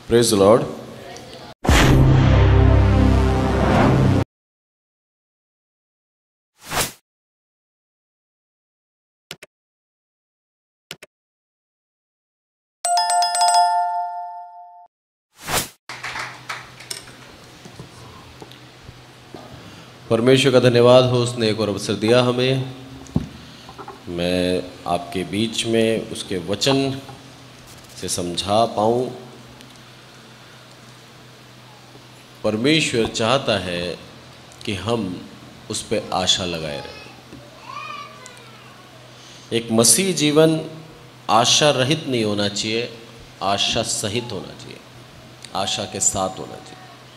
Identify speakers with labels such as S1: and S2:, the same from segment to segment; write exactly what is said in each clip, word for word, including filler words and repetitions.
S1: Praise the Lord. परमेश्वर का धन्यवाद हो, उसने एक और अवसर दिया हमें। मैं आपके बीच में उसके वचन से समझा पाऊँ। परमेश्वर चाहता है कि हम उस पर आशा लगाए रहें। एक मसीह जीवन आशा रहित नहीं होना चाहिए, आशा सहित होना चाहिए, आशा के साथ होना चाहिए।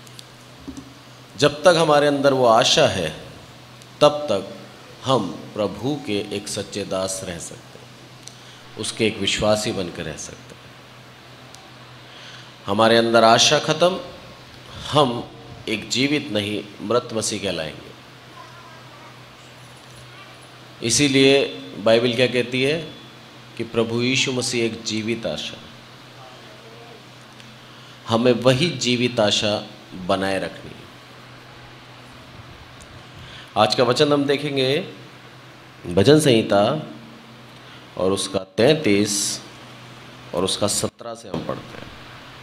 S1: जब तक हमारे अंदर वो आशा है तब तक हम प्रभु के एक सच्चे दास रह सकते हैं, उसके एक विश्वासी बनकर रह सकते हैं। हमारे अंदर आशा खत्म, हम एक जीवित नहीं मृत मसीह कहलाएंगे। इसीलिए बाइबल क्या कहती है कि प्रभु यीशु मसीह एक जीवित आशा, हमें वही जीवित आशा बनाए रखनी है। आज का वचन हम देखेंगे भजन संहिता और उसका तैंतीस और उसका सत्रह से हम पढ़ते हैं।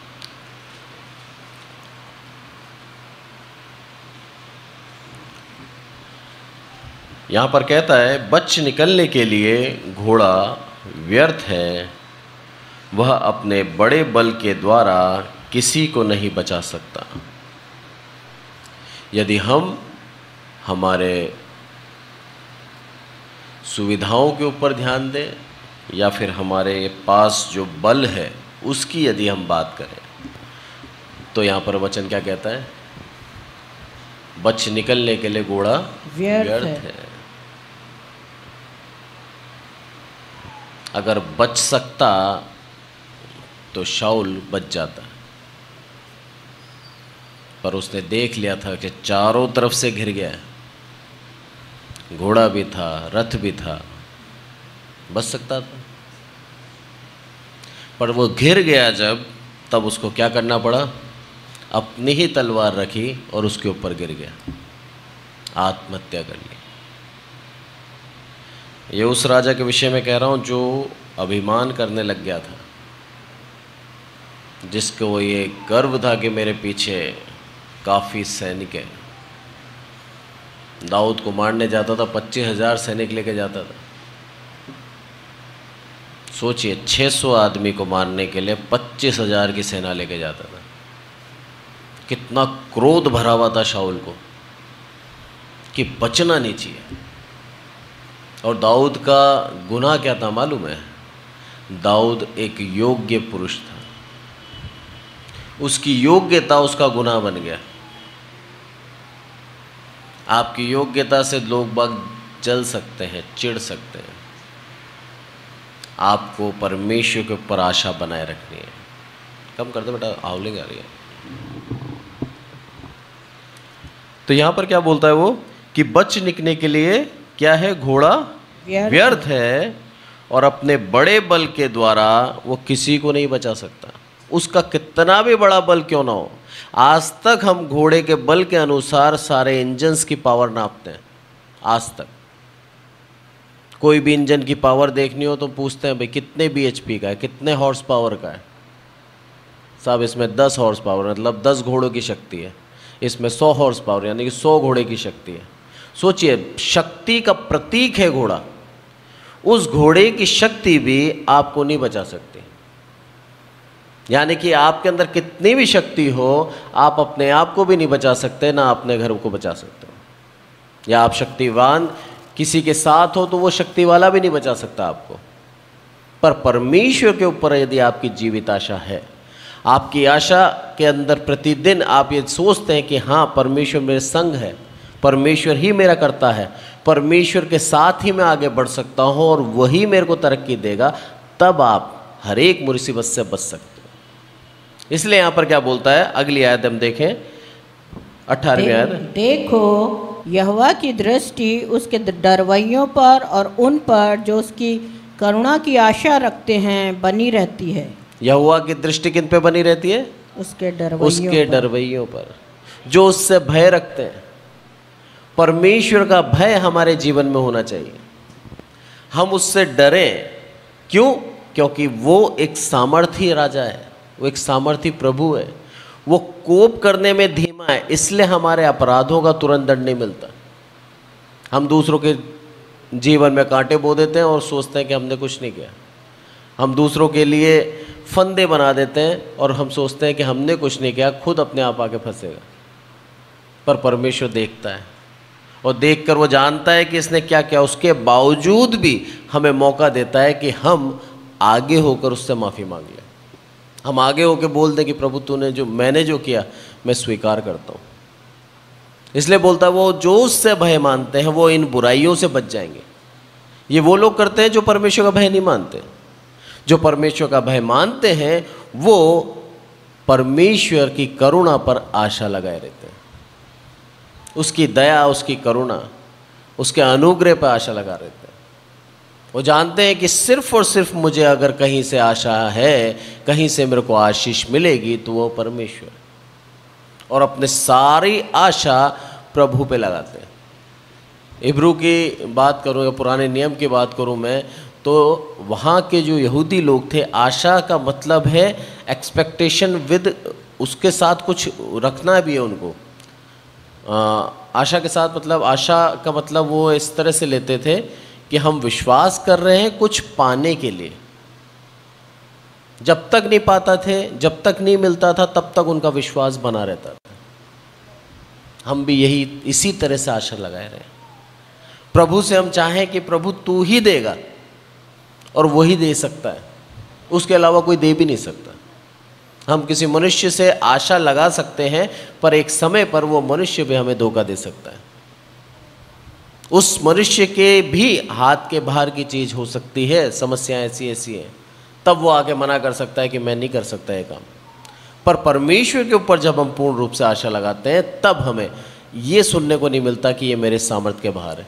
S1: यहाँ पर कहता है, बच निकलने के लिए घोड़ा व्यर्थ है, वह अपने बड़े बल के द्वारा किसी को नहीं बचा सकता। यदि हम हमारे सुविधाओं के ऊपर ध्यान दें या फिर हमारे पास जो बल है उसकी यदि हम बात करें, तो यहाँ पर वचन क्या कहता है? बच निकलने के लिए घोड़ा व्यर्थ, व्यर्थ है।, है अगर बच सकता तो शाऊल बच जाता, पर उसने देख लिया था कि चारों तरफ से घिर गया, घोड़ा भी था, रथ भी था, बच सकता था, पर वो घिर गया जब, तब उसको क्या करना पड़ा? अपनी ही तलवार रखी और उसके ऊपर गिर गया, आत्महत्या कर ली। ये उस राजा के विषय में कह रहा हूँ जो अभिमान करने लग गया था, जिसको ये गर्व था कि मेरे पीछे काफ़ी सैनिक हैं। दाऊद को मारने जाता था, पच्चीस हजार सैनिक लेके जाता था। सोचिए, छह सौ आदमी को मारने के लिए पच्चीस हजार की सेना लेके जाता था। कितना क्रोध भरा हुआ था शाऊल को कि बचना नहीं चाहिए। और दाऊद का गुनाह क्या था मालूम है? दाऊद एक योग्य पुरुष था, उसकी योग्यता उसका गुनाह बन गया। आपकी योग्यता से लोग बाग जल सकते हैं, चिढ़ सकते हैं। आपको परमेश्वर के ऊपर आशा बनाए रखनी है। कम कर दो बेटा, आउलिंग आ रही है। तो यहां पर क्या बोलता है वो कि बच निकलने के लिए क्या है? घोड़ा व्यर्थ, व्यर्थ है और अपने बड़े बल के द्वारा वो किसी को नहीं बचा सकता। उसका कितना भी बड़ा बल क्यों ना हो। आज तक हम घोड़े के बल के अनुसार सारे इंजन्स की पावर नापते हैं। आज तक कोई भी इंजन की पावर देखनी हो तो पूछते हैं भाई कितने बीएचपी का है, कितने हॉर्स पावर का है। साहब इसमें दस हॉर्स पावर मतलब दस घोड़ों की शक्ति है, इसमें सौ हॉर्स पावर यानी कि सौ घोड़े की शक्ति है। सोचिए, शक्ति का प्रतीक है घोड़ा। उस घोड़े की शक्ति भी आपको नहीं बचा सकती। यानी कि आपके अंदर कितनी भी शक्ति हो, आप अपने आप को भी नहीं बचा सकते, ना अपने घर को बचा सकते हो। या आप शक्तिवान किसी के साथ हो तो वो शक्ति वाला भी नहीं बचा सकता आपको। पर परमेश्वर के ऊपर यदि आपकी जीवित आशा है, आपकी आशा के अंदर प्रतिदिन आप ये सोचते हैं कि हाँ परमेश्वर मेरे संग है, परमेश्वर ही मेरा करता है, परमेश्वर के साथ ही मैं आगे बढ़ सकता हूँ और वही मेरे को तरक्की देगा, तब आप हर एक मुसीबत से बच सकते हो। इसलिए यहाँ पर क्या बोलता है, अगली आयत हम देखें, अठारहवीं आयत।
S2: देखो, यहोवा की दृष्टि उसके डरवैयों पर और उन पर जो उसकी करुणा की आशा रखते हैं बनी रहती है।
S1: यहोवा की दृष्टि किन पे बनी रहती है?
S2: उसके डरवैयों
S1: उसके
S2: पर।
S1: डरवैयों पर, जो उससे भय रखते हैं। परमेश्वर का भय हमारे जीवन में होना चाहिए। हम उससे डरें, क्यों? क्योंकि वो एक सामर्थी राजा है, वो एक सामर्थी प्रभु है। वो कोप करने में धीमा है, इसलिए हमारे अपराधों का तुरंत दंड नहीं मिलता। हम दूसरों के जीवन में कांटे बो देते हैं और सोचते हैं कि हमने कुछ नहीं किया। हम दूसरों के लिए फंदे बना देते हैं और हम सोचते हैं कि हमने कुछ नहीं किया, खुद अपने आप आके फंसेगा। पर परमेश्वर देखता है और देखकर वो जानता है कि इसने क्या किया, उसके बावजूद भी हमें मौका देता है कि हम आगे होकर उससे माफ़ी मांग लें। हम आगे होकर बोल दें कि प्रभु तूने जो मैंने जो किया मैं स्वीकार करता हूँ। इसलिए बोलता है वो जो उससे भय मानते हैं वो इन बुराइयों से बच जाएंगे। ये वो लोग करते हैं जो परमेश्वर का भय नहीं मानते। जो परमेश्वर का भय मानते हैं वो परमेश्वर की करुणा पर आशा लगाए रहते हैं, उसकी दया, उसकी करुणा, उसके अनुग्रह पर आशा लगा रहते हैं। वो जानते हैं कि सिर्फ और सिर्फ मुझे अगर कहीं से आशा है, कहीं से मेरे को आशीष मिलेगी तो वो परमेश्वर, और अपने सारी आशा प्रभु पे लगाते हैं। इब्रू की बात करूँ या पुराने नियम की बात करूँ मैं, तो वहाँ के जो यहूदी लोग थे, आशा का मतलब है एक्सपेक्टेशन विद, उसके साथ कुछ रखना भी है उनको। आ, आशा के साथ मतलब, आशा का मतलब वो इस तरह से लेते थे कि हम विश्वास कर रहे हैं कुछ पाने के लिए। जब तक नहीं पाता थे, जब तक नहीं मिलता था, तब तक उनका विश्वास बना रहता था। हम भी यही इसी तरह से आशा लगाए रहे। प्रभु से हम चाहें कि प्रभु तू ही देगा, और वही दे सकता है, उसके अलावा कोई दे भी नहीं सकता। हम किसी मनुष्य से आशा लगा सकते हैं, पर एक समय पर वो मनुष्य भी हमें धोखा दे सकता है। उस मनुष्य के भी हाथ के बाहर की चीज़ हो सकती है, समस्याएं ऐसी ऐसी हैं, तब वो आके मना कर सकता है कि मैं नहीं कर सकता ये काम। पर परमेश्वर के ऊपर जब हम पूर्ण रूप से आशा लगाते हैं, तब हमें ये सुनने को नहीं मिलता कि ये मेरे सामर्थ्य के बाहर है।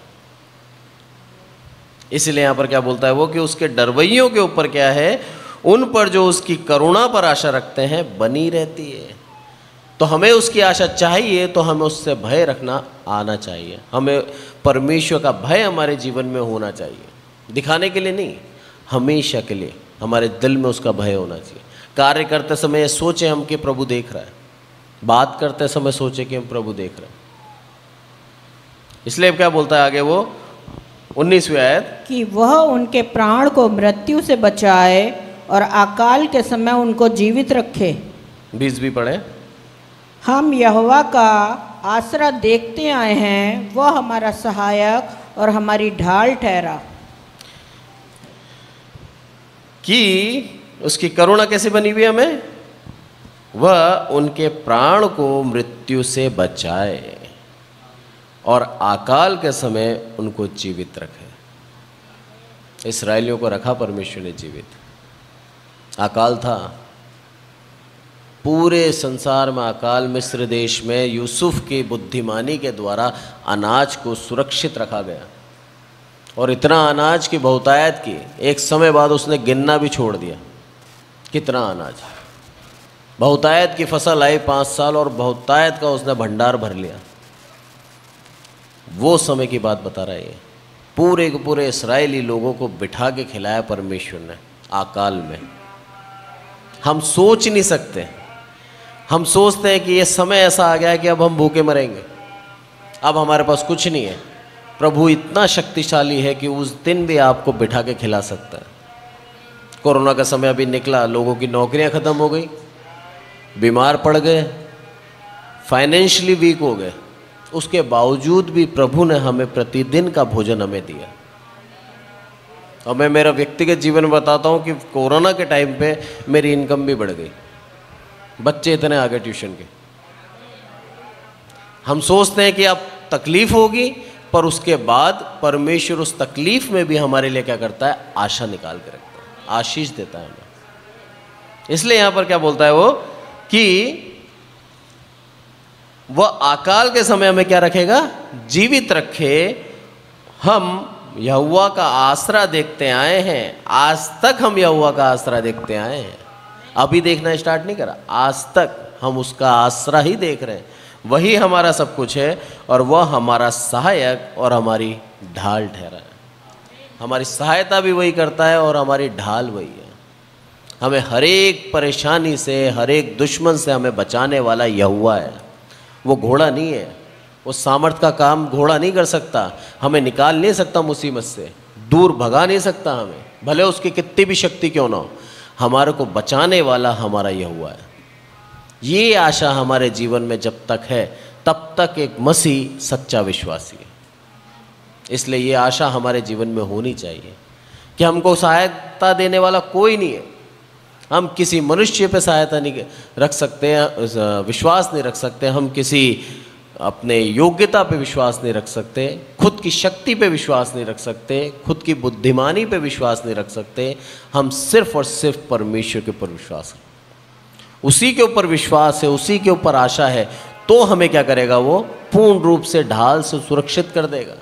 S1: इसलिए यहाँ पर क्या बोलता है वो, कि उसके डरवैयों के ऊपर क्या है, उन पर जो उसकी करुणा पर आशा रखते हैं बनी रहती है। तो हमें उसकी आशा चाहिए, तो हमें उससे भय रखना आना चाहिए। हमें परमेश्वर का भय हमारे जीवन में होना चाहिए, दिखाने के लिए नहीं, हमेशा के लिए हमारे दिल में उसका भय होना चाहिए। कार्य करते समय सोचें हम कि प्रभु देख रहा है, बात करते समय सोचें कि हम प्रभु देख रहे हैं। इसलिए क्या बोलता है आगे वो उन्नीसवीं आयत, कि
S2: वह उनके प्राण को मृत्यु से बचाए और अकाल के समय उनको जीवित रखे।
S1: बीस भी पढ़े।
S2: हम यहोवा का आसरा देखते आए हैं, वह हमारा सहायक और हमारी ढाल ठहरा।
S1: कि उसकी करुणा कैसे बनी हुई हमें, वह उनके प्राण को मृत्यु से बचाए और अकाल के समय उनको जीवित रखे। इस्राएलियों को रखा परमेश्वर ने जीवित। अकाल था पूरे संसार में, अकाल मिस्र देश में यूसुफ की बुद्धिमानी के द्वारा अनाज को सुरक्षित रखा गया, और इतना अनाज की बहुतायत की, एक समय बाद उसने गिनना भी छोड़ दिया कितना अनाज। बहुतायत की फसल आई पाँच साल और बहुतायत का उसने भंडार भर लिया। वो समय की बात बता रहा है। पूरे के पूरे इस्राएली लोगों को बिठा के खिलाया परमेश्वर ने अकाल में। हम सोच नहीं सकते, हम सोचते हैं कि ये समय ऐसा आ गया है कि अब हम भूखे मरेंगे, अब हमारे पास कुछ नहीं है। प्रभु इतना शक्तिशाली है कि उस दिन भी आपको बिठा के खिला सकता है। कोरोना का समय अभी निकला, लोगों की नौकरियां ख़त्म हो गई, बीमार पड़ गए, फाइनेंशियली वीक हो गए, उसके बावजूद भी प्रभु ने हमें प्रतिदिन का भोजन हमें दिया। और मैं मेरा व्यक्तिगत जीवन बताता हूँ कि कोरोना के टाइम पे मेरी इनकम भी बढ़ गई, बच्चे इतने आ गए ट्यूशन के। हम सोचते हैं कि अब तकलीफ होगी, पर उसके बाद परमेश्वर उस तकलीफ में भी हमारे लिए क्या करता है, आशा निकाल के रखता है, आशीष देता है हमें। इसलिए यहाँ पर क्या बोलता है वो, कि वह अकाल के समय में क्या रखेगा, जीवित रखे। हम यहोवा का आसरा देखते आए हैं, आज तक हम यहोवा का आसरा देखते आए हैं। अभी देखना स्टार्ट नहीं करा, आज तक हम उसका आसरा ही देख रहे हैं। वही हमारा सब कुछ है और वह हमारा सहायक और हमारी ढाल ठहरा है। हमारी सहायता भी वही करता है और हमारी ढाल वही है। हमें हर एक परेशानी से, हर एक दुश्मन से हमें बचाने वाला यहोवा है। वो घोड़ा नहीं है, वो सामर्थ का काम घोड़ा नहीं कर सकता, हमें निकाल नहीं सकता मुसीबत से, दूर भगा नहीं सकता हमें, भले उसकी कितनी भी शक्ति क्यों ना हो। हमारे को बचाने वाला हमारा यहोवा है। ये आशा हमारे जीवन में जब तक है तब तक एक मसीह सच्चा विश्वासी है। इसलिए ये आशा हमारे जीवन में होनी चाहिए कि हमको सहायता देने वाला कोई नहीं है। हम किसी मनुष्य पे सहायता नहीं रख सकते हैं, विश्वास नहीं रख सकते, हम किसी अपने योग्यता पे विश्वास नहीं रख सकते, खुद की शक्ति पे विश्वास नहीं रख सकते, खुद की बुद्धिमानी पे विश्वास नहीं रख सकते। हम सिर्फ और सिर्फ परमेश्वर के ऊपर विश्वास रखते, उसी के ऊपर विश्वास है, उसी के ऊपर आशा है, तो हमें क्या करेगा, वो पूर्ण रूप से ढाल से सुरक्षित कर देगा।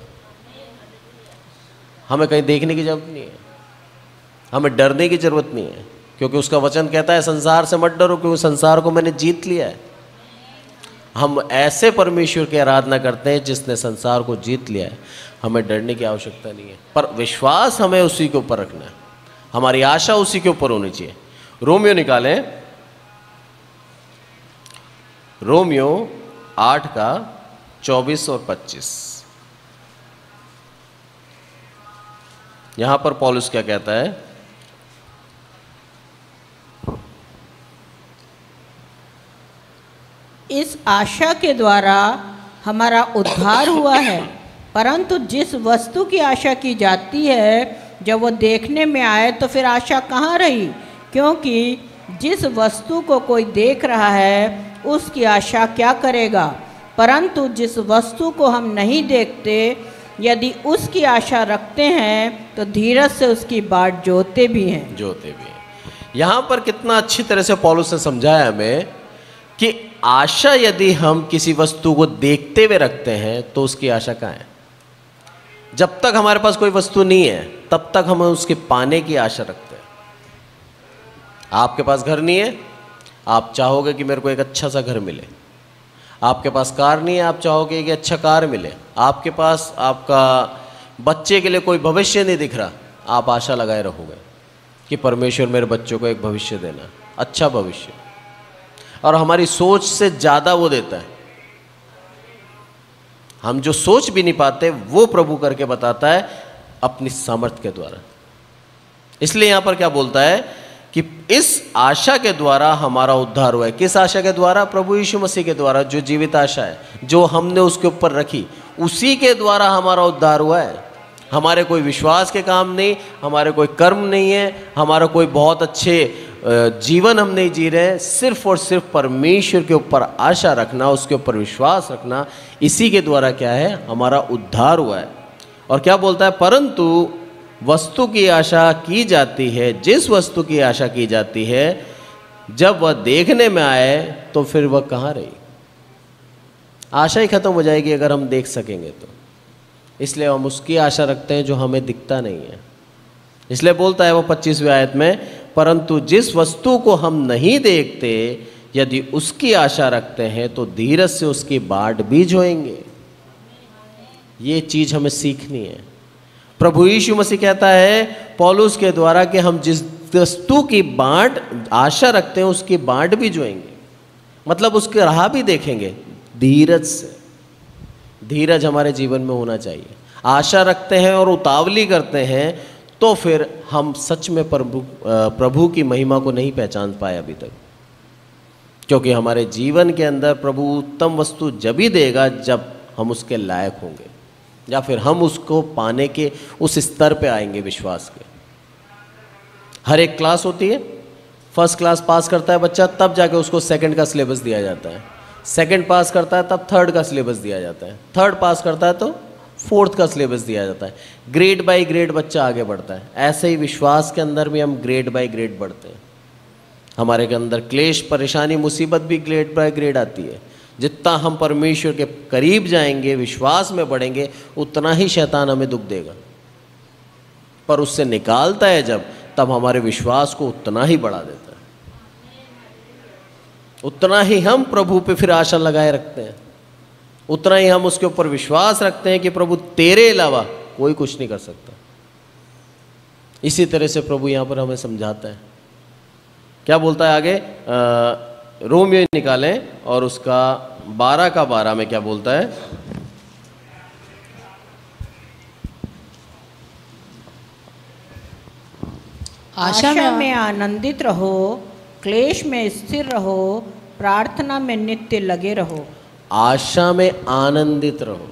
S1: हमें कहीं देखने की जरूरत नहीं है, हमें डरने की जरूरत नहीं है, क्योंकि उसका वचन कहता है संसार से मत डरो क्योंकि संसार को मैंने जीत लिया है। हम ऐसे परमेश्वर की आराधना करते हैं जिसने संसार को जीत लिया है। हमें डरने की आवश्यकता नहीं है, पर विश्वास हमें उसी के ऊपर रखना है, हमारी आशा उसी के ऊपर होनी चाहिए। रोमियो निकालें, रोमियो आठ का चौबीस और पच्चीस। यहां पर पौलुस क्या कहता है,
S2: इस आशा के द्वारा हमारा उद्धार हुआ है, परंतु जिस वस्तु की आशा की जाती है जब वो देखने में आए तो फिर आशा कहाँ रही, क्योंकि जिस वस्तु को कोई देख रहा है उसकी आशा क्या करेगा। परंतु जिस वस्तु को हम नहीं देखते यदि उसकी आशा रखते हैं तो धीरज से उसकी बाट जोते भी हैं
S1: जोते भी हैं। यहाँ पर कितना अच्छी तरह से पौलुस ने समझाया हमें कि आशा यदि हम किसी वस्तु को देखते हुए रखते हैं तो उसकी आशा कहाँ है। जब तक हमारे पास कोई वस्तु नहीं है तब तक हम उसके पाने की आशा रखते हैं। आपके पास घर नहीं है, आप चाहोगे कि मेरे को एक अच्छा सा घर मिले। आपके पास कार नहीं है, आप चाहोगे कि अच्छा कार मिले। आपके पास आपका बच्चे के लिए कोई भविष्य नहीं दिख रहा, आप आशा लगाए रहोगे कि परमेश्वर मेरे बच्चों को एक भविष्य देना, अच्छा भविष्य, और हमारी सोच से ज़्यादा वो देता है। हम जो सोच भी नहीं पाते वो प्रभु करके बताता है अपनी सामर्थ्य के द्वारा। इसलिए यहाँ पर क्या बोलता है कि इस आशा के द्वारा हमारा उद्धार हुआ है। किस आशा के द्वारा? प्रभु यीशु मसीह के द्वारा, जो जीवित आशा है जो हमने उसके ऊपर रखी, उसी के द्वारा हमारा उद्धार हुआ है। हमारे कोई विश्वास के काम नहीं, हमारे कोई कर्म नहीं है, हमारा कोई बहुत अच्छे जीवन हम नहीं जी रहे हैं। सिर्फ और सिर्फ परमेश्वर के ऊपर आशा रखना, उसके ऊपर विश्वास रखना, इसी के द्वारा क्या है, हमारा उद्धार हुआ है। और क्या बोलता है, परंतु वस्तु की आशा की जाती है, जिस वस्तु की आशा की जाती है जब वह देखने में आए तो फिर वह कहाँ रही। आशा ही खत्म हो जाएगी अगर हम देख सकेंगे तो। इसलिए हम उसकी आशा रखते हैं जो हमें दिखता नहीं है। इसलिए बोलता है वो पच्चीसवीं आयत में, परंतु जिस वस्तु को हम नहीं देखते यदि उसकी आशा रखते हैं तो धीरज से उसकी बाट भी जोएंगे। ये चीज़ हमें सीखनी है। प्रभु यीशु मसीह कहता है पौलुस के द्वारा कि हम जिस वस्तु की बाट आशा रखते हैं उसकी बाट भी जोएंगे, मतलब उसके राह भी देखेंगे धीरज से। धीरज हमारे जीवन में होना चाहिए। आशा रखते हैं और उतावली करते हैं तो फिर हम सच में प्रभु प्रभु की महिमा को नहीं पहचान पाए अभी तक, क्योंकि हमारे जीवन के अंदर प्रभु उत्तम वस्तु जब ही देगा जब हम उसके लायक होंगे, या फिर हम उसको पाने के उस स्तर पे आएंगे विश्वास के। हर एक क्लास होती है, फर्स्ट क्लास पास करता है बच्चा तब जाके उसको सेकंड का सिलेबस दिया जाता है, सेकंड पास करता है तब थर्ड का सिलेबस दिया जाता है, थर्ड पास करता है तो फोर्थ का सिलेबस दिया जाता है। ग्रेड बाय ग्रेड बच्चा आगे बढ़ता है। ऐसे ही विश्वास के अंदर भी हम ग्रेड बाय ग्रेड बढ़ते हैं। हमारे के अंदर क्लेश, परेशानी, मुसीबत भी ग्रेड बाय ग्रेड आती है। जितना हम परमेश्वर के करीब जाएंगे, विश्वास में बढ़ेंगे, उतना ही शैतान हमें दुख देगा, पर उससे निकालता है जब, तब हमारे विश्वास को उतना ही बढ़ा देता है। उतना ही हम प्रभु पे फिर आशा लगाए रखते हैं, उतना ही हम उसके ऊपर विश्वास रखते हैं कि प्रभु तेरे अलावा कोई कुछ नहीं कर सकता। इसी तरह से प्रभु यहाँ पर हमें समझाता है। क्या बोलता है आगे? आ, रोमियो निकालें और उसका बारह का बारह में क्या बोलता है?
S2: आशा में, में आनंदित रहो, क्लेश में स्थिर रहो, प्रार्थना में नित्य लगे रहो।
S1: आशा में आनंदित रहो।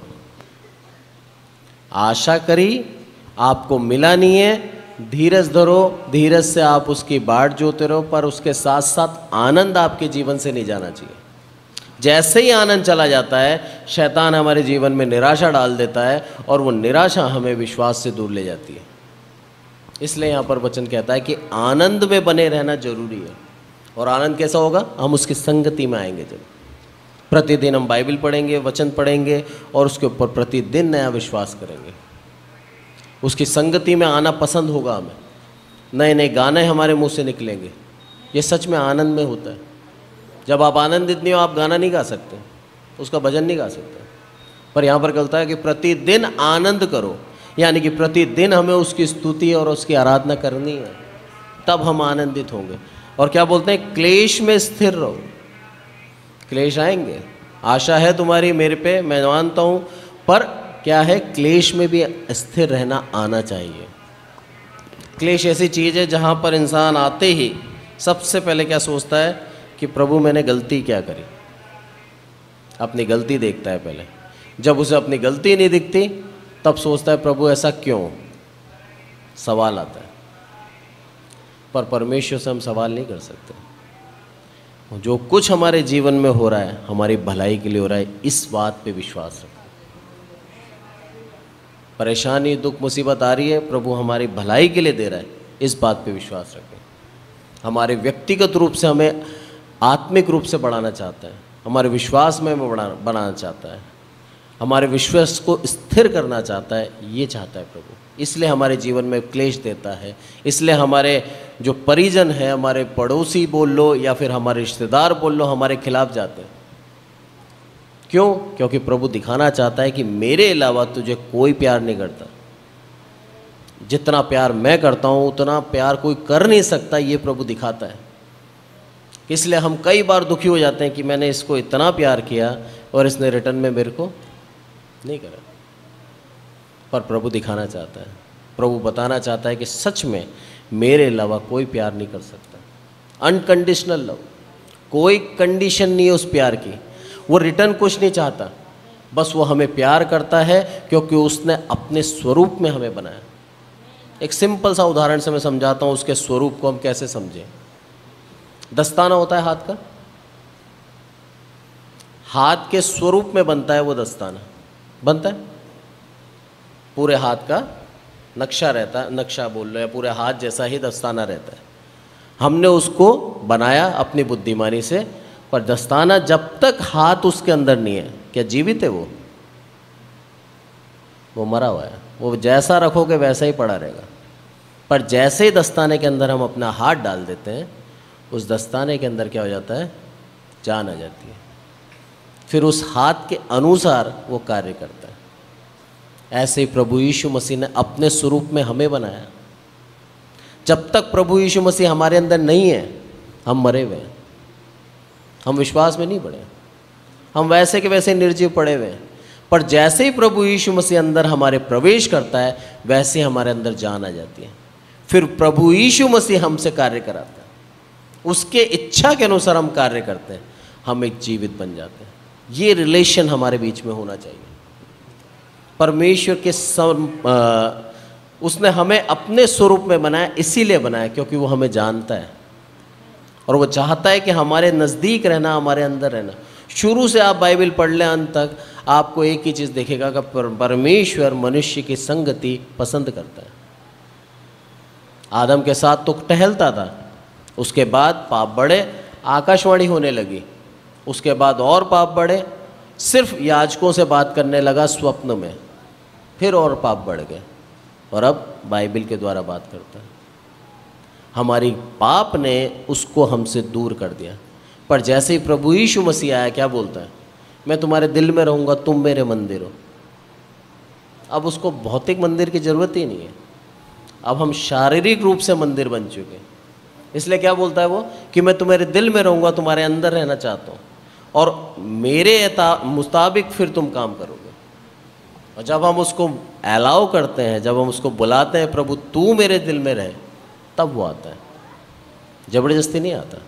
S1: आशा करी, आपको मिला नहीं है, धीरज धरो, धीरज से आप उसकी बाट जोते रहो, पर उसके साथ साथ आनंद आपके जीवन से नहीं जाना चाहिए। जैसे ही आनंद चला जाता है, शैतान हमारे जीवन में निराशा डाल देता है और वो निराशा हमें विश्वास से दूर ले जाती है। इसलिए यहाँ पर वचन कहता है कि आनंद में बने रहना जरूरी है। और आनंद कैसा होगा? हम उसकी संगति में आएंगे जब प्रतिदिन हम बाइबल पढ़ेंगे, वचन पढ़ेंगे और उसके ऊपर प्रतिदिन नया विश्वास करेंगे। उसकी संगति में आना पसंद होगा हमें, नए नए गाने हमारे मुंह से निकलेंगे। ये सच में आनंद में होता है। जब आप आनंदित नहीं हो, आप गाना नहीं गा सकते, उसका भजन नहीं गा सकते। पर यहाँ पर कहता है कि प्रतिदिन आनंद करो, यानी कि प्रतिदिन हमें उसकी स्तुति और उसकी आराधना करनी है, तब हम आनंदित होंगे। और क्या बोलते हैं? क्लेश में स्थिर रहो। क्लेश आएंगे, आशा है तुम्हारी मेरे पे, मैं मानता हूँ, पर क्या है? क्लेश में भी स्थिर रहना आना चाहिए। क्लेश ऐसी चीज़ है जहाँ पर इंसान आते ही सबसे पहले क्या सोचता है कि प्रभु मैंने गलती क्या करी। अपनी गलती देखता है पहले। जब उसे अपनी गलती नहीं दिखती तब सोचता है प्रभु ऐसा क्यों, सवाल आता है। पर परमेश्वर से हम सवाल नहीं कर सकते। जो कुछ हमारे जीवन में हो रहा है हमारी भलाई के लिए हो रहा है, इस बात पे विश्वास रखें। परेशानी, दुख, मुसीबत आ रही है, प्रभु हमारी भलाई के लिए दे रहा है, इस बात पे विश्वास रखें। हमारे व्यक्तिगत रूप से हमें आत्मिक रूप से बढ़ाना चाहता है, हमारे विश्वास में हमें बढ़ाना बनाना चाहता है, हमारे विश्वास को स्थिर करना चाहता है, ये चाहता है प्रभु। इसलिए हमारे जीवन में क्लेश देता है। इसलिए हमारे जो परिजन हैं, हमारे पड़ोसी बोल लो या फिर हमारे रिश्तेदार बोल लो, हमारे खिलाफ जाते हैं। क्यों? क्योंकि प्रभु दिखाना चाहता है कि मेरे अलावा तुझे कोई प्यार नहीं करता। जितना प्यार मैं करता हूँ उतना प्यार कोई कर नहीं सकता, ये प्रभु दिखाता है। इसलिए हम कई बार दुखी हो जाते हैं कि मैंने इसको इतना प्यार किया और इसने रिटर्न में मेरे को नहीं करा। पर प्रभु दिखाना चाहता है, प्रभु बताना चाहता है कि सच में मेरे अलावा कोई प्यार नहीं कर सकता। अनकंडीशनल लव, कोई कंडीशन नहीं है उस प्यार की। वो रिटर्न कुछ नहीं चाहता, बस वो हमें प्यार करता है क्योंकि उसने अपने स्वरूप में हमें बनाया। एक सिंपल सा उदाहरण से मैं समझाता हूँ उसके स्वरूप को हम कैसे समझें। दस्ताना होता है हाथ का, हाथ के स्वरूप में बनता है वो दस्ताना, बनता है पूरे हाथ का नक्शा रहता है, नक्शा बोल लो या पूरे हाथ जैसा ही दस्ताना रहता है। हमने उसको बनाया अपनी बुद्धिमानी से, पर दस्ताना जब तक हाथ उसके अंदर नहीं है, क्या जीवित है वो? वो मरा हुआ है। वो जैसा रखोगे वैसा ही पड़ा रहेगा। पर जैसे ही दस्ताने के अंदर हम अपना हाथ डाल देते हैं, उस दस्ताने के अंदर क्या हो जाता है? जान आ जाती है। फिर उस हाथ के अनुसार वो कार्य करता है। ऐसे ही प्रभु यीशु मसीह ने अपने स्वरूप में हमें बनाया। जब तक प्रभु यीशु मसीह हमारे अंदर नहीं है, हम मरे हुए हैं, हम विश्वास में नहीं बढ़े, हम वैसे के वैसे निर्जीव पड़े हुए हैं। पर जैसे ही प्रभु यीशु मसीह अंदर हमारे प्रवेश करता है, वैसे हमारे अंदर जान आ जाती है। फिर प्रभु यीशु मसीह हमसे कार्य कराता है, उसके इच्छा के अनुसार हम कार्य करते हैं, हम एक जीवित बन जाते हैं। ये रिलेशन हमारे बीच में होना चाहिए। परमेश्वर के सम, आ, उसने हमें अपने स्वरूप में बनाया, इसीलिए बनाया क्योंकि वो हमें जानता है और वो चाहता है कि हमारे नज़दीक रहना, हमारे अंदर रहना। शुरू से आप बाइबल पढ़ लें अंत तक, आपको एक ही चीज़ देखेगा कि परमेश्वर मनुष्य की संगति पसंद करता है। आदम के साथ तो टहलता था, उसके बाद पाप बढ़े, आकाशवाणी होने लगी, उसके बाद और पाप बढ़े, सिर्फ याजकों से बात करने लगा स्वप्न में, फिर और पाप बढ़ गए, और अब बाइबल के द्वारा बात करता है। हमारी पाप ने उसको हमसे दूर कर दिया। पर जैसे ही प्रभु यीशु मसीह आया, क्या बोलता है? मैं तुम्हारे दिल में रहूँगा, तुम मेरे मंदिर हो। अब उसको भौतिक मंदिर की ज़रूरत ही नहीं है, अब हम शारीरिक रूप से मंदिर बन चुके हैं। इसलिए क्या बोलता है वो कि मैं तुम्हारे दिल में रहूँगा, तुम्हारे अंदर रहना चाहता हूँ और मेरे मुताबिक फिर तुम काम करोगे। और जब हम उसको अलाउ करते हैं, जब हम उसको बुलाते हैं, प्रभु तू मेरे दिल में रहे, तब वो आता है, ज़बरदस्ती नहीं आता।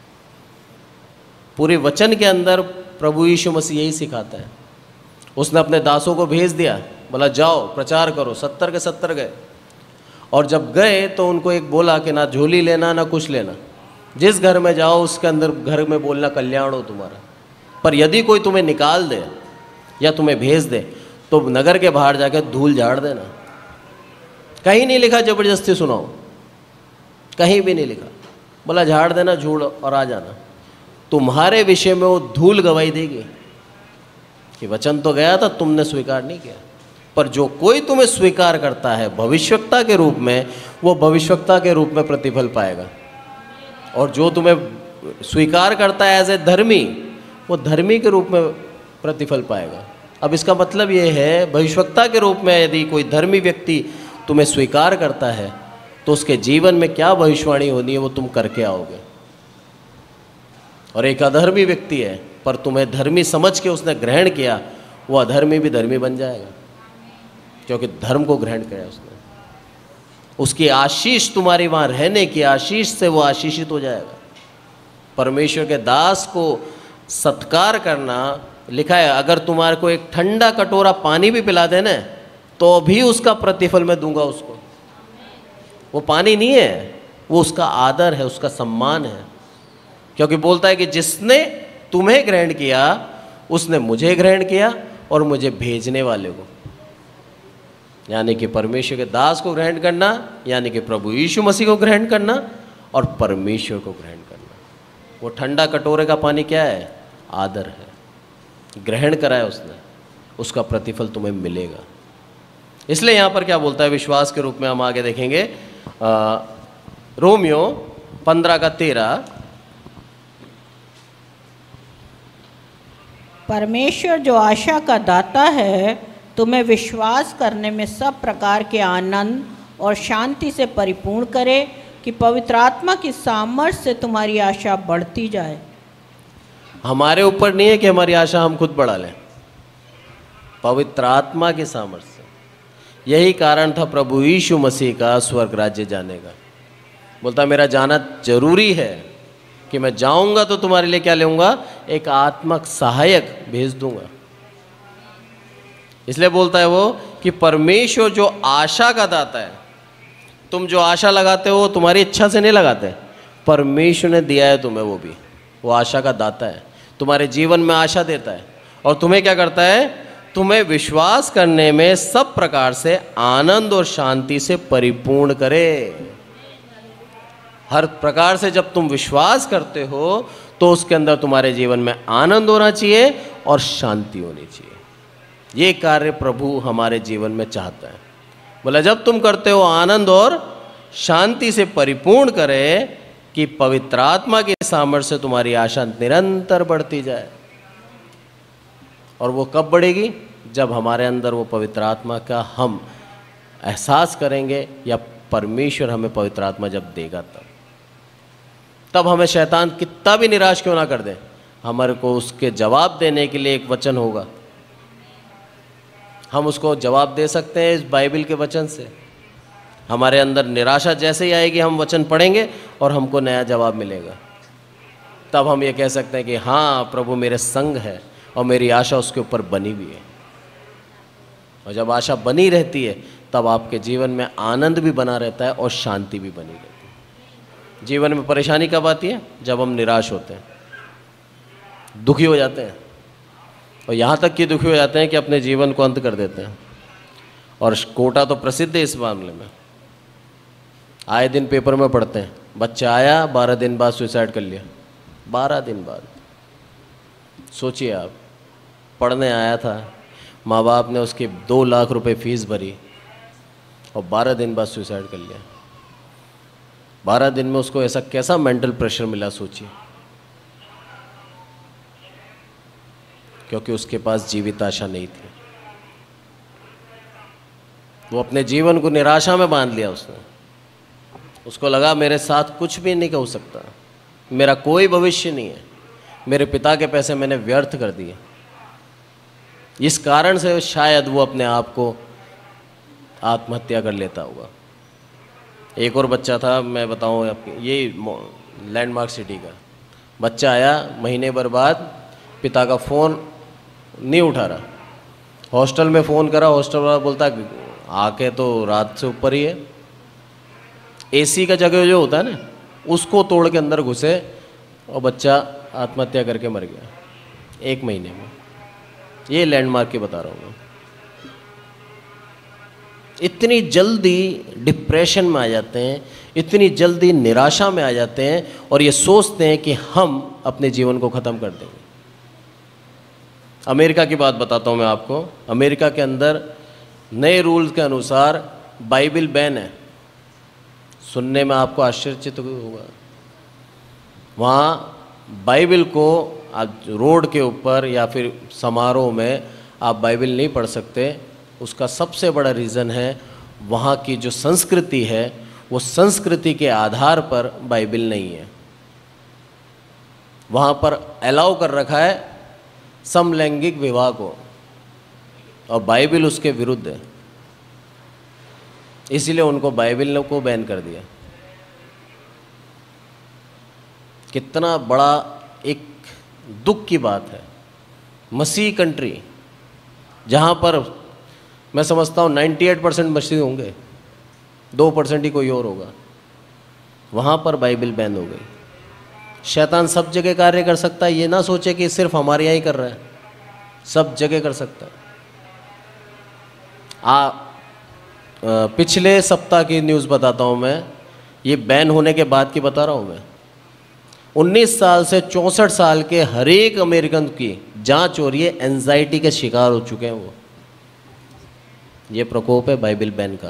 S1: पूरे वचन के अंदर प्रभु यीशु मसीह यही सिखाता है। उसने अपने दासों को भेज दिया, बोला जाओ प्रचार करो। सत्तर के सत्तर गए, और जब गए तो उनको एक बोला कि ना झोली लेना ना कुछ लेना, जिस घर में जाओ उसके अंदर घर में बोलना कल्याण हो तुम्हारा, पर यदि कोई तुम्हें निकाल दे या तुम्हें भेज दे तो नगर के बाहर जाकर धूल झाड़ देना। कहीं नहीं लिखा ज़बरदस्ती सुनाओ, कहीं भी नहीं लिखा, बोला झाड़ देना झूठ और आ जाना। तुम्हारे विषय में वो धूल गवाही देगी कि वचन तो गया था, तुमने स्वीकार नहीं किया। पर जो कोई तुम्हें स्वीकार करता है भविष्यवक्ता के रूप में, वो भविष्यवक्ता के रूप में प्रतिफल पाएगा। और जो तुम्हें स्वीकार करता है एज ए धर्मी, वो धर्मी के रूप में प्रतिफल पाएगा। अब इसका मतलब ये है, भविष्यवक्ता के रूप में यदि कोई धर्मी व्यक्ति तुम्हें स्वीकार करता है तो उसके जीवन में क्या भविष्यवाणी होनी है वो तुम करके आओगे। और एक अधर्मी व्यक्ति है पर तुम्हें धर्मी समझ के उसने ग्रहण किया, वो अधर्मी भी धर्मी बन जाएगा, क्योंकि धर्म को ग्रहण किया उसने। उसकी आशीष, तुम्हारी वहाँ रहने की आशीष से वो आशीषित हो जाएगा। परमेश्वर के दास को सत्कार करना, लिखा है अगर तुम्हारे को एक ठंडा कटोरा पानी भी पिला देना तो भी उसका प्रतिफल मैं दूंगा उसको। वो पानी नहीं है, वो उसका आदर है, उसका सम्मान है, क्योंकि बोलता है कि जिसने तुम्हें ग्रहण किया उसने मुझे ग्रहण किया और मुझे भेजने वाले को, यानी कि परमेश्वर के दास को ग्रहण करना, यानी कि प्रभु यीशु मसीह को ग्रहण करना और परमेश्वर को ग्रहण करना। वो ठंडा कटोरे का पानी क्या है? आदर है, ग्रहण करा है उसने, उसका प्रतिफल तुम्हें मिलेगा। इसलिए यहाँ पर क्या बोलता है विश्वास के रूप में, हम आगे देखेंगे आ, रोमियो पंद्रह का तेरह।
S2: परमेश्वर जो आशा का दाता है तुम्हें विश्वास करने में सब प्रकार के आनंद और शांति से परिपूर्ण करे कि पवित्र आत्मा की सामर्थ्य से तुम्हारी आशा बढ़ती जाए।
S1: हमारे ऊपर नहीं है कि हमारी आशा हम खुद बढ़ा लें, पवित्र आत्मा की सामर्थ्य से। यही कारण था प्रभु यीशु मसीह का स्वर्ग राज्य जाने का। बोलता मेरा जाना जरूरी है कि मैं जाऊंगा तो तुम्हारे लिए क्या लेऊंगा? एक आत्मक सहायक भेज दूंगा। इसलिए बोलता है वो कि परमेश्वर जो आशा का दाता है, तुम जो आशा लगाते हो तुम्हारी इच्छा से नहीं लगाते, परमेश्वर ने दिया है तुम्हें, वो भी वो आशा का दाता है, तुम्हारे जीवन में आशा देता है। और तुम्हें क्या करता है? तुम्हें विश्वास करने में सब प्रकार से आनंद और शांति से परिपूर्ण करे। हर प्रकार से जब तुम विश्वास करते हो तो उसके अंदर तुम्हारे जीवन में आनंद होना चाहिए और शांति होनी चाहिए। ये कार्य प्रभु हमारे जीवन में चाहता है। बोला जब तुम करते हो आनंद और शांति से परिपूर्ण करे कि पवित्र आत्मा के सामर्थ्य से तुम्हारी आशा निरंतर बढ़ती जाए। और वो कब बढ़ेगी? जब हमारे अंदर वो पवित्र आत्मा का हम एहसास करेंगे, या परमेश्वर हमें पवित्र आत्मा जब देगा तब तब हमें शैतान कितना भी निराश क्यों ना कर दे, हमारे को उसके जवाब देने के लिए एक वचन होगा। हम उसको जवाब दे सकते हैं इस बाइबल के वचन से। हमारे अंदर निराशा जैसे ही आएगी, हम वचन पढ़ेंगे और हमको नया जवाब मिलेगा। तब हम ये कह सकते हैं कि हाँ प्रभु मेरे संग है और मेरी आशा उसके ऊपर बनी हुई है। और जब आशा बनी रहती है तब आपके जीवन में आनंद भी बना रहता है और शांति भी बनी रहती है। जीवन में परेशानी कब आती है? जब हम निराश होते हैं, दुखी हो जाते हैं, और यहाँ तक कि दुखी हो जाते हैं कि अपने जीवन को अंत कर देते हैं। और कोटा तो प्रसिद्ध है इस मामले में। आए दिन पेपर में पढ़ते हैं, बच्चा आया बारह दिन बाद सुसाइड कर लिया। बारह दिन बाद सोचिए आप, पढ़ने आया था, माँ बाप ने उसकी दो लाख रुपए फीस भरी और बारह दिन बाद सुसाइड कर लिया। बारह दिन में उसको ऐसा कैसा मेंटल प्रेशर मिला सोचिए। क्योंकि उसके पास जीवित आशा नहीं थी। वो अपने जीवन को निराशा में बांध लिया उसने। उसको लगा मेरे साथ कुछ भी नहीं हो सकता, मेरा कोई भविष्य नहीं है, मेरे पिता के पैसे मैंने व्यर्थ कर दिए। इस कारण से शायद वो अपने आप को आत्महत्या कर लेता होगा। एक और बच्चा था, मैं बताऊँ आपको, ये लैंडमार्क सिटी का बच्चा आया, महीने भर बाद पिता का फ़ोन नहीं उठा रहा, हॉस्टल में फ़ोन करा, हॉस्टल वाला बोलता आके तो रात से ऊपर ही है। एसी का जगह जो होता है ना, उसको तोड़ के अंदर घुसे और बच्चा आत्महत्या करके मर गया एक महीने में। ये लैंडमार्क की बता रहा हूँ मैं। इतनी जल्दी डिप्रेशन में आ जाते हैं, इतनी जल्दी निराशा में आ जाते हैं और ये सोचते हैं कि हम अपने जीवन को ख़त्म कर देंगे। अमेरिका की बात बताता हूँ मैं आपको। अमेरिका के अंदर नए रूल्स के अनुसार बाइबल बैन है। सुनने में आपको आश्चर्यचकित होगा। वहाँ बाइबल को आप रोड के ऊपर या फिर समारोह में आप बाइबल नहीं पढ़ सकते। उसका सबसे बड़ा रीज़न है वहाँ की जो संस्कृति है, वो संस्कृति के आधार पर बाइबल नहीं है। वहाँ पर अलाउ कर रखा है समलैंगिक विवाह को और बाइबल उसके विरुद्ध है, इसीलिए उनको बाइबल को बैन कर दिया। कितना बड़ा एक दुख की बात है। मसीह कंट्री जहाँ पर मैं समझता हूँ अट्ठानवे परसेंट मसीह होंगे, दो परसेंट ही कोई और होगा, वहाँ पर बाइबल बैन हो गई। शैतान सब जगह कार्य कर सकता है, ये ना सोचे कि सिर्फ हमारे यहाँ ही कर रहा है, सब जगह कर सकता है। आ पिछले सप्ताह की न्यूज़ बताता हूँ मैं, ये बैन होने के बाद की बता रहा हूँ मैं। उन्नीस साल से चौंसठ साल के हर एक अमेरिकन की जांच हो रही है, एंजाइटी के शिकार हो चुके हैं वो। ये प्रकोप है बाइबल बैन का।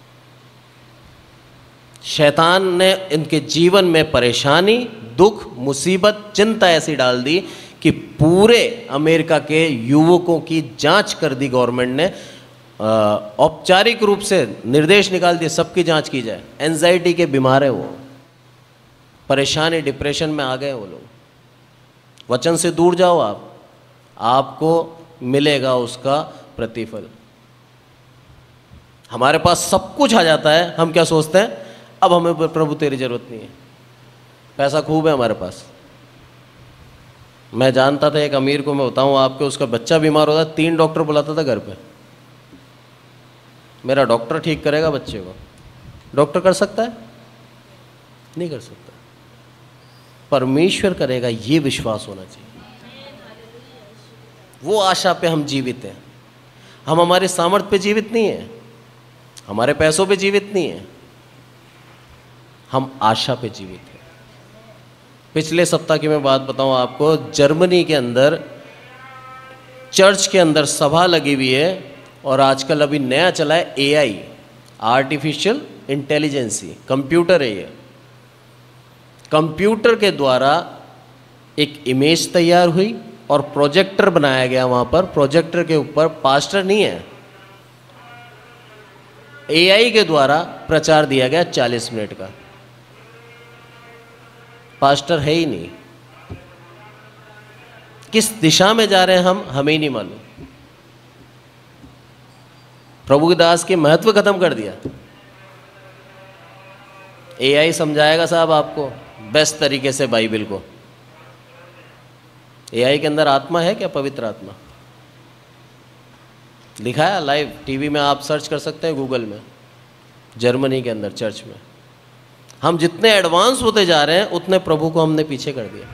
S1: शैतान ने इनके जीवन में परेशानी, दुख, मुसीबत, चिंता ऐसी डाल दी कि पूरे अमेरिका के युवकों की जांच कर दी गवर्नमेंट ने। औपचारिक रूप से निर्देश निकाल दिए, सबकी जांच की जाए। एंजाइटी के बीमार है वो, परेशानी, डिप्रेशन में आ गए वो लोग। वचन से दूर जाओ आप, आपको मिलेगा उसका प्रतिफल। हमारे पास सब कुछ आ जाता है, हम क्या सोचते हैं, अब हमें प्रभु तेरी जरूरत नहीं है, पैसा खूब है हमारे पास। मैं जानता था एक अमीर को, मैं बताऊं आपके, उसका बच्चा बीमार होता, तीन डॉक्टर बुलाता था घर पे। मेरा डॉक्टर ठीक करेगा बच्चे को। डॉक्टर कर सकता है? नहीं कर सकता। परमेश्वर करेगा, ये विश्वास होना चाहिए। वो आशा पे हम जीवित हैं। हम हमारे सामर्थ्य पे जीवित नहीं है, हमारे पैसों पे जीवित नहीं है, हम आशा पे जीवित हैं। पिछले सप्ताह की मैं बात बताऊं आपको, जर्मनी के अंदर चर्च के अंदर सभा लगी हुई है और आजकल अभी नया चला है A I, artificial intelligence, computer है ये। कंप्यूटर के द्वारा एक इमेज तैयार हुई और प्रोजेक्टर बनाया गया वहाँ पर। प्रोजेक्टर के ऊपर पास्टर नहीं है, ए आई के द्वारा प्रचार दिया गया चालीस मिनट का। पास्टर है ही नहीं। किस दिशा में जा रहे हैं हम, हमें ही नहीं मालूम। प्रभु के दास के महत्व खत्म कर दिया। ए आई समझाएगा साहब आपको बेस्ट तरीके से बाइबल को। ए आई के अंदर आत्मा है क्या? पवित्र आत्मा लिखा है लाइव टीवी में, आप सर्च कर सकते हैं गूगल में। जर्मनी के अंदर चर्च में हम जितने एडवांस होते जा रहे हैं उतने प्रभु को हमने पीछे कर दिया।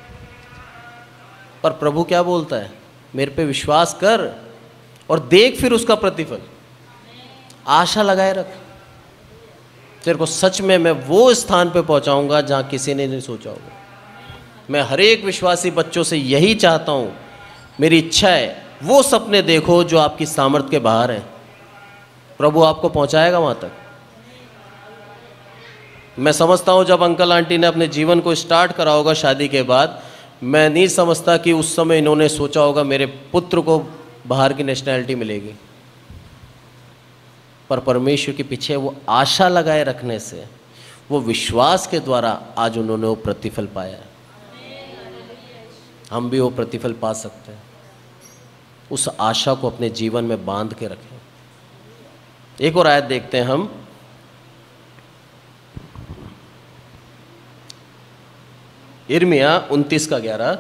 S1: पर प्रभु क्या बोलता है, मेरे पे विश्वास कर और देख फिर उसका प्रतिफल। आशा लगाए रख, तेरे को सच में मैं वो स्थान पे पहुंचाऊंगा जहां किसी ने नहीं सोचा होगा। मैं हर एक विश्वासी बच्चों से यही चाहता हूं, मेरी इच्छा है वो सपने देखो जो आपकी सामर्थ्य के बाहर हैं। प्रभु आपको पहुंचाएगा वहां तक। मैं समझता हूं जब अंकल आंटी ने अपने जीवन को स्टार्ट करा होगा शादी के बाद, मैं नहीं समझता कि उस समय इन्होंने सोचा होगा मेरे पुत्र को बाहर की नेशनैलिटी मिलेगी, पर परमेश्वर के पीछे वो आशा लगाए रखने से, वो विश्वास के द्वारा आज उन्होंने वो प्रतिफल पाया है। हम भी वो प्रतिफल पा सकते हैं। उस आशा को अपने जीवन में बांध के रखें। एक और आयत देखते हैं हम, यिर्मयाह उनतीस का ग्यारह।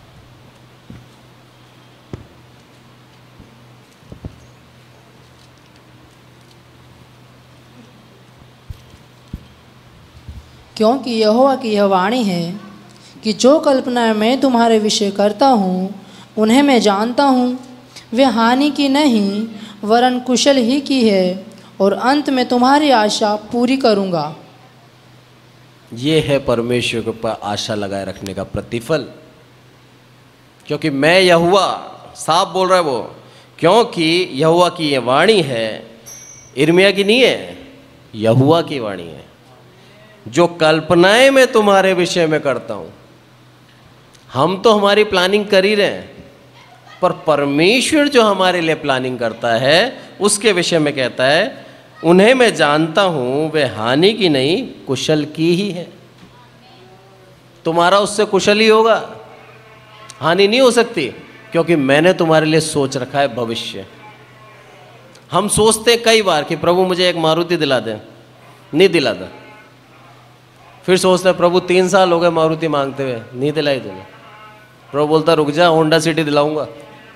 S3: क्योंकि यहोवा की यह वाणी है कि जो कल्पना मैं तुम्हारे विषय करता हूँ उन्हें मैं जानता हूँ, वे हानि की नहीं वरन कुशल ही की है, और अंत में तुम्हारी आशा पूरी करूँगा।
S1: ये है परमेश्वर के ऊपर आशा लगाए रखने का प्रतिफल। क्योंकि मैं यहोवा, साफ बोल रहा है वो, क्योंकि यहोवा की ये वाणी है, यिर्मयाह की नहीं है, यहोवा की वाणी है। जो कल्पनाएं मैं तुम्हारे विषय में करता हूं, हम तो हमारी प्लानिंग कर ही रहे हैं, पर परमेश्वर जो हमारे लिए प्लानिंग करता है उसके विषय में कहता है, उन्हें मैं जानता हूं, वे हानि की नहीं कुशल की ही है। तुम्हारा उससे कुशल ही होगा, हानि नहीं हो सकती, क्योंकि मैंने तुम्हारे लिए सोच रखा है भविष्य। हम सोचते कई बार कि प्रभु मुझे एक मारुति दिला दे, नहीं दिलाता। फिर सोचते प्रभु तीन साल हो गए मारुति मांगते हुए, नहीं दिलाई तूने। प्रभु बोलता रुक जा, होंडा सिटी दिलाऊंगा।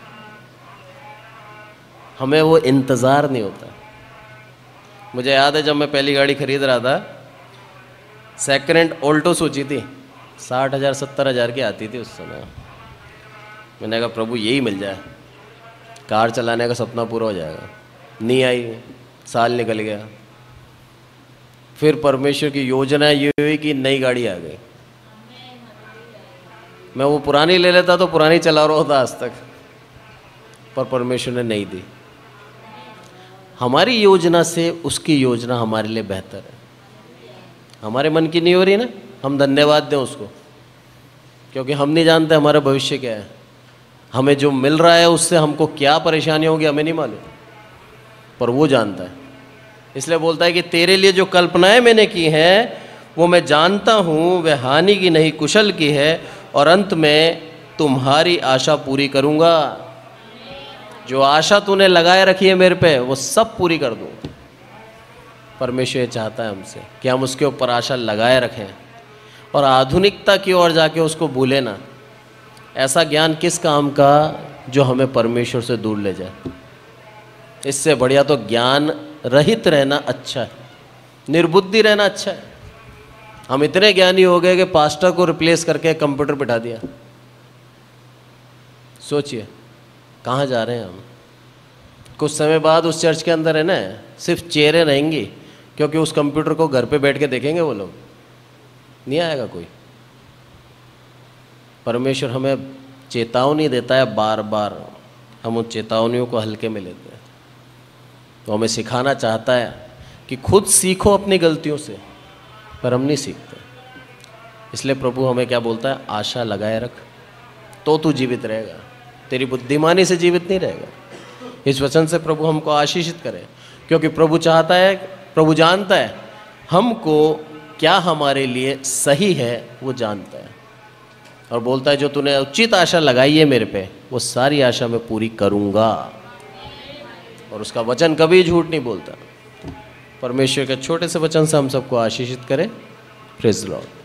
S1: हमें वो इंतज़ार नहीं होता। मुझे याद है जब मैं पहली गाड़ी खरीद रहा था, सेकेंड हैंड ऑल्टो सोची थी, साठ हज़ार सत्तर हज़ार की आती थी उस समय। मैंने कहा प्रभु यही मिल जाए, कार चलाने का सपना पूरा हो जाएगा। नहीं आई, साल निकल गया। फिर परमेश्वर की योजना ये हुई कि नई गाड़ी आ गई। मैं वो पुरानी ले लेता तो पुरानी चला रहा होता आज तक, पर परमेश्वर ने नहीं दी। हमारी योजना से उसकी योजना हमारे लिए बेहतर है। हमारे मन की नहीं हो रही ना, हम धन्यवाद दें उसको, क्योंकि हम नहीं जानते हमारा भविष्य क्या है। हमें जो मिल रहा है उससे हमको क्या परेशानी होगी हमें नहीं मालूम, पर वो जानता है। इसलिए बोलता है कि तेरे लिए जो कल्पनाएं मैंने की हैं वो मैं जानता हूँ, वे हानि की नहीं कुशल की है, और अंत में तुम्हारी आशा पूरी करूँगा। जो आशा तूने लगाए रखी है मेरे पे, वो सब पूरी कर दूँ। परमेश्वर ये चाहता है हमसे कि हम उसके ऊपर आशा लगाए रखें और आधुनिकता की ओर जाके उसको भूलें ना। ऐसा ज्ञान किस काम का जो हमें परमेश्वर से दूर ले जाए। इससे बढ़िया तो ज्ञान रहित रहना अच्छा है, निर्बुद्धि रहना अच्छा है। हम इतने ज्ञानी हो गए कि पास्टर को रिप्लेस करके कंप्यूटर बिठा दिया। सोचिए कहाँ जा रहे हैं हम। कुछ समय बाद उस चर्च के अंदर है ना सिर्फ चेयरें रहेंगी, क्योंकि उस कंप्यूटर को घर पे बैठ के देखेंगे वो लोग, नहीं आएगा कोई। परमेश्वर हमें चेतावनी देता है बार बार, हम उन चेतावनियों को हल्के में लेते हैं। तो हमें सिखाना चाहता है कि खुद सीखो अपनी गलतियों से, पर हम नहीं सीखते। इसलिए प्रभु हमें क्या बोलता है, आशा लगाए रख तो तू जीवित रहेगा, तेरी बुद्धिमानी से जीवित नहीं रहेगा। इस वचन से प्रभु हमको आशीषित करे, क्योंकि प्रभु चाहता है, प्रभु जानता है हमको क्या हमारे लिए सही है, वो जानता है। और बोलता है जो तूने उचित आशा लगाई है मेरे पे, वो सारी आशा मैं पूरी करूँगा। और उसका वचन कभी झूठ नहीं बोलता। परमेश्वर के छोटे से वचन से हम सबको आशीषित करें। Praise the Lord.